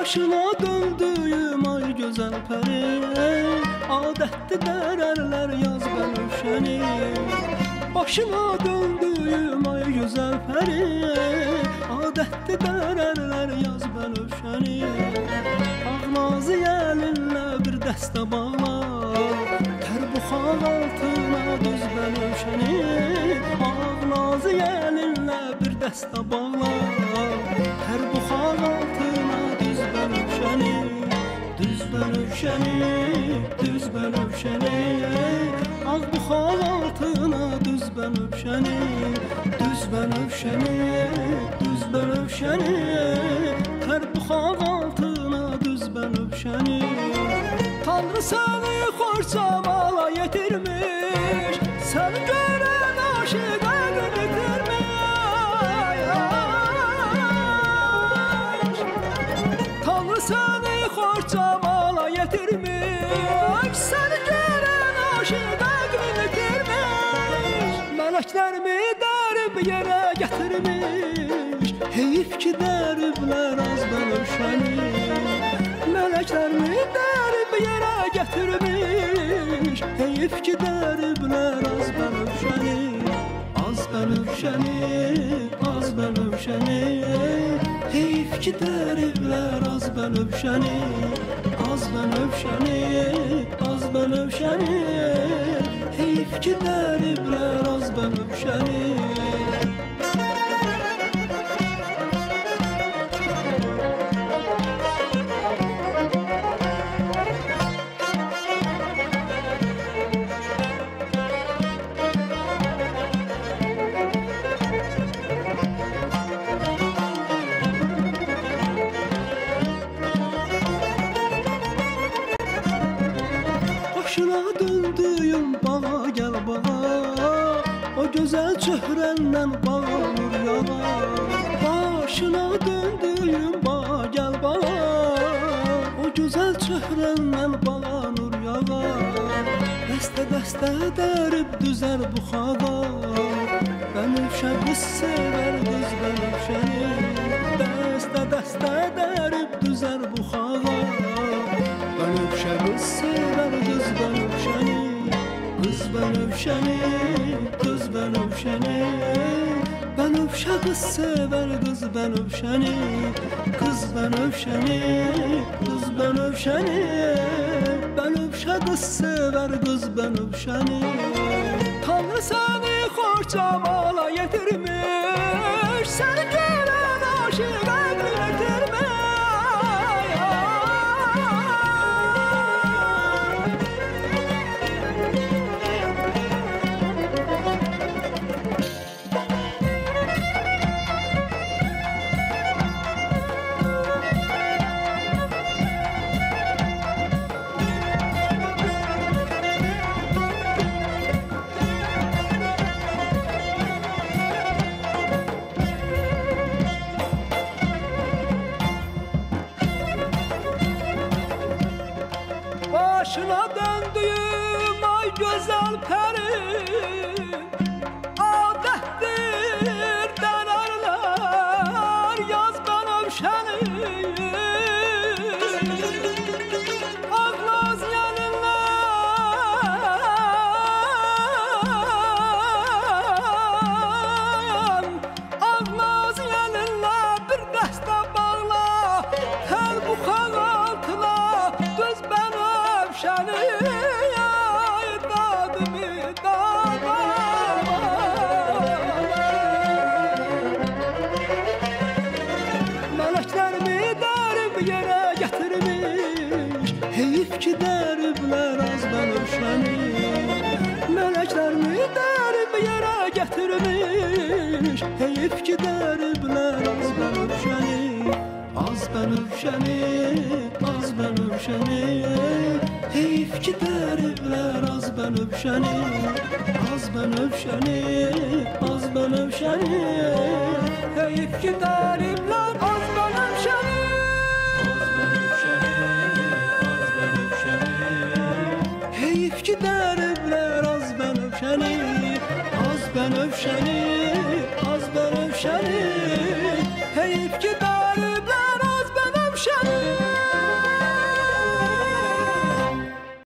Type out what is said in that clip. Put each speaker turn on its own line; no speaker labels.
Başına döndüyüm ay güzel peri, adetli dererler yaz Bənövşəni. Başına döndüyüm ay güzel peri, adetli dererler yaz Bənövşəni. Ağnazı yelinle bir dəstə bağla, tərbuxaq altına düz Bənövşəni. Ağnazı yelinle bir dəstə bağla, tərbuxaq altına düz Bənövşəni. Düz Bənövşəni, düz Bənövşəni, ağ buxaq altına düz Bənövşəni. Düz Bənövşəni, düz Bənövşəni, tərbuxaq altına düz Bənövşəni. Tanrı səni xoş camala yetirmiş, səni görən aşiqə yetirmiş. Tanrı səni xoş camala yetirmiş, səni görən aşiqə yetirmiş. Mələklərimi dərib yerə gətirmiş, heyif ki dəriblər az Bənövşəni. Mələklərimi dərib yerə gətirmiş, heyif ki dəriblər az Bənövşəni. Az Bənövşəni, az Bənövşəni, heyif ki dəriblər az Bənövşəni. Az Bənövşəni, az Bənövşəni, heyif ki dəriblər az Bənövşəni. Başına döndüyüm bağa gel bağa, o güzel çöhrenden bağa nur yağa. Başına döndüyüm bağa gel bağa, o güzel çöhrenden bağa nur yağa. Dəstə dəstə dərib düzər buxağa, Bənövşə qız sevər qız Bənövşəni. Dəstə dəstə dərib düzər buxağa, Bənövşə qız sevər qız Bənövşəni. Qız Bənövşəni, qız Bənövşəni, Bənövşə qız sevər qız Bənövşəni. Qız Bənövşəni, qız Bənövşəni, Bənövşə qız sevər qız Bənövşəni. Tanrı səni xoş camala yetirmiş, səni görən aşiqə yetirmiş. Başına döndüyüm ay güzel peri, adettir dərərlər yaz Bənövşəni. Ağnaz yelinlər, ağnaz yelinlər bir dəstə bağla, tel buxaq altına düz Bənövşəni. Ay dadımı dada, mələklərimi dərib yerə gətirmiş, heyif ki dəriblər az Bənövşəni. Mələklərimi dərib yerə gətirmiş, heyif ki dəriblər az Bənövşəni. Az Bənövşəni, az Bənövşəni, heyif ki dəriblər az Bənövşəni. Az Bənövşəni, az Bənövşəni, heyif ki dəriblər az Bənövşəni. Az Bənövşəni, az Bənövşəni, heyif ki dəriblər az Bənövşəni. Az Bənövşəni, az Bənövşəni, heyif ki dəriblər